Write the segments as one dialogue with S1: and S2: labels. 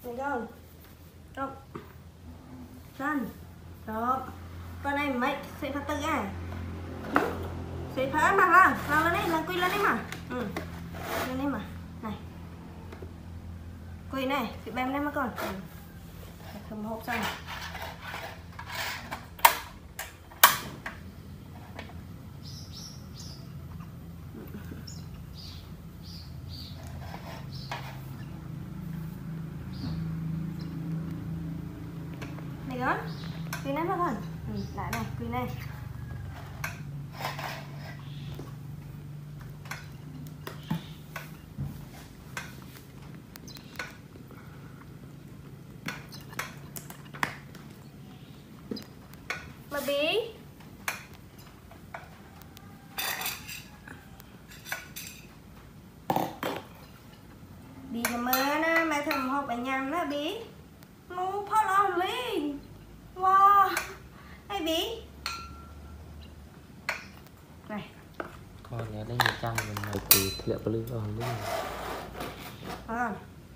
S1: không? Không. Chân. Đó. Con này mấy sẽ phát tự à? Sẽ phát mà là. Làm lên đây, làm quy lên đấy mà. Ừ. Lên đây mà. Này. Quy này, sẽ bém lên mà con. Ừ. Thầm hộp xong. Này con. Quy này mà con. Ừ, lại này, quy này. Mà bí. Bí cho mơ nè, mẹ thầm hộp ở nhà nè bí. Nó phát lòng lên. Wow. Này bí. Này.
S2: Con nhớ lấy một trăm mình mày thì liệu có lưu rồi lúc này.
S1: À.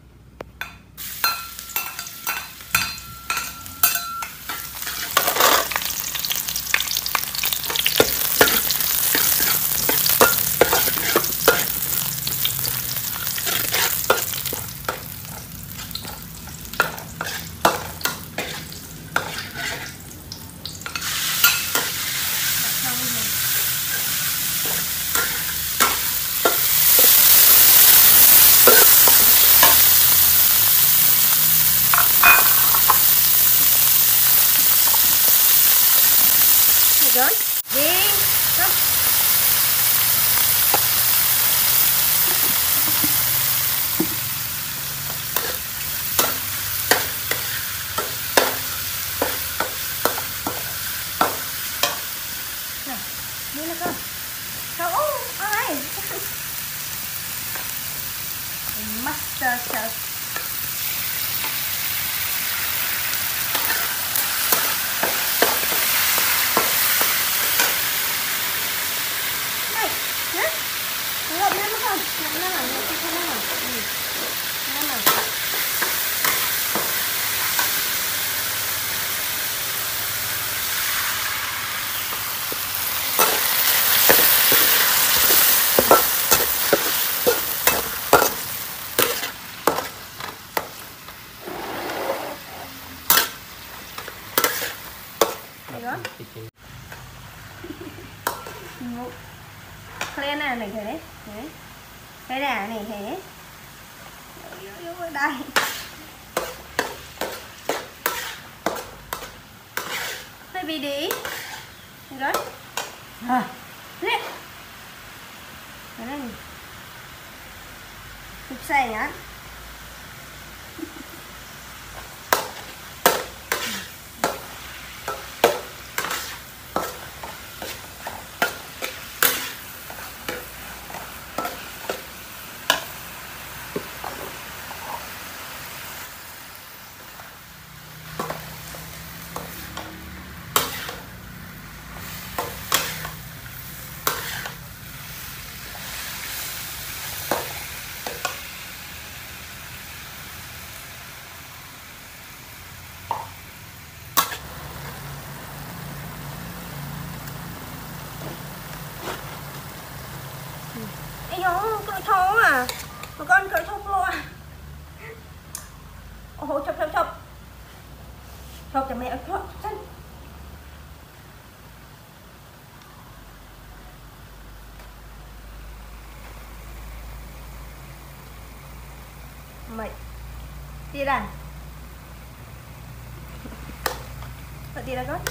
S1: Rồi, đi, come. Này, đi nào con. Sao ai? Master chef. Ngậm lên mất không? Ngậm lên nào, ngậm lên nào. Ừ. Lên nào. Đây đó. Lên này này thế. Thế. Cái đà này thế. Đây. Hơi bị đi. Rồi. À. Lên. Cái này. Cục xe nhá. Ây dồi, con chó à. Mà con cởi chọc luôn. Ồ, chọc. Chọc cho mẹ chọc chân. Mày. Đi đàn. Đi ra con.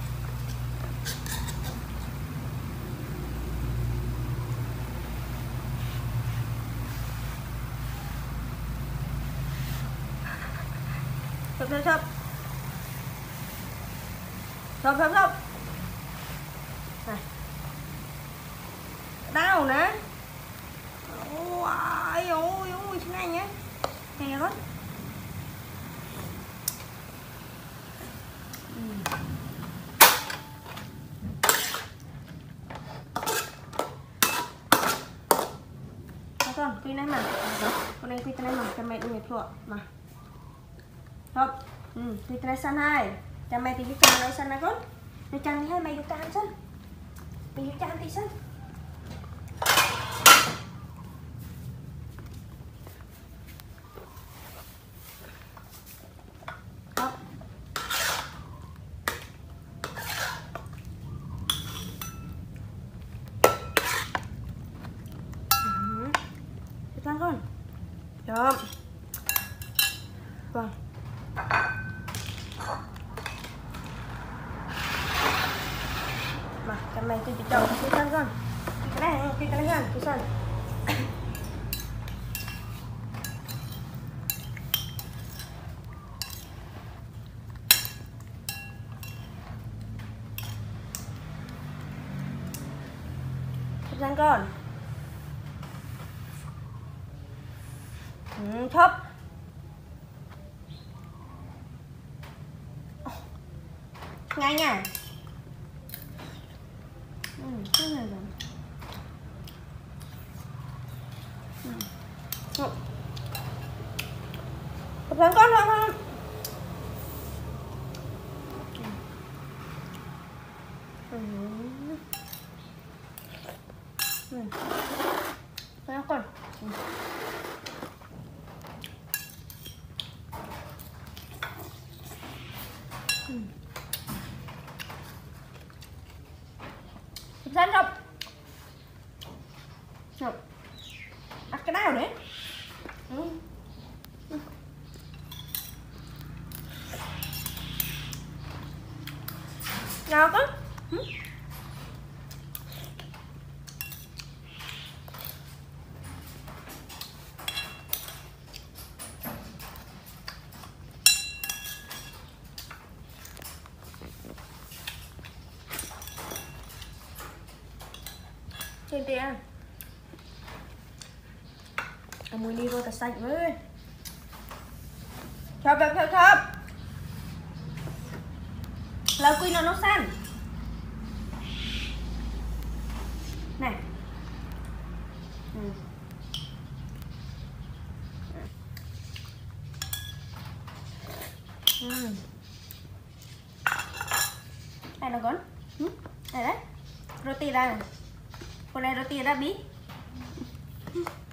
S1: Chọc. Này. Đau nè. Ôi ôi thế này nhé. Này con. Con quy này mà. Con này quy này mà cho mẹ đi mệt lụa mà. Top. Thì cái này săn hai. Cha mày thì cái chan này săn này con. Mày chan thì hai mày cái chan săn. Mày cái chan thì săn. Top. Cái chan con. Top. Vâng. Mà cái này tôi chỉ chọn cái sân con. Cái này gan, cái sân. Cái sân con. Thấp. Ngay nha. Cái này rồi. Con không. Con. Dẫn không? Được. Đặt cái nào đấy? Nào cơ? Trên tiền anh muốn đi vô ta sạch với chọc là quy nó xanh này. Này nó con này đấy roti đây con này roti đã bí